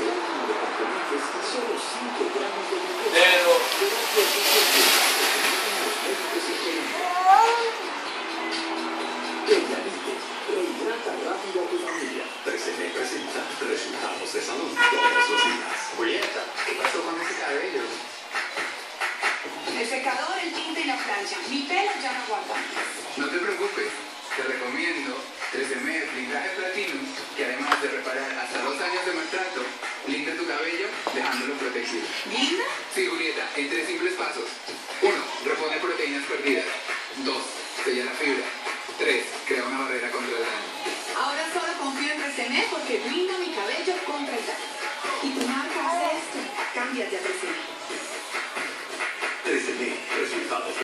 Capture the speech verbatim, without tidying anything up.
gramos de componentes y solo cinco gramos de glucosa. Pero... Terapia los médicos y gerentes. Pedialite, rehidrata rápido a tu familia. trece M presenta resultados de salud todos los días. Julieta, ¿qué pasó con ese cabello? El secador, el tinte y la plancha. Mi pelo ya no aguanta. No te preocupes, te recomiendo trece M blindaje Platinum, que además de reparar hasta dos años de maltrato, blinda tu cabello dejándolo protegido. ¿Blinda? Sí, Julieta, en tres simples pasos. Uno, repone proteínas perdidas. Dos, sella la fibra. Tres, crea una barrera contra el daño. Ahora solo confío en trece M porque blinda mi cabello contra el daño. Y tu marca hace esto. Cámbiate a trece M. trece M, resultados.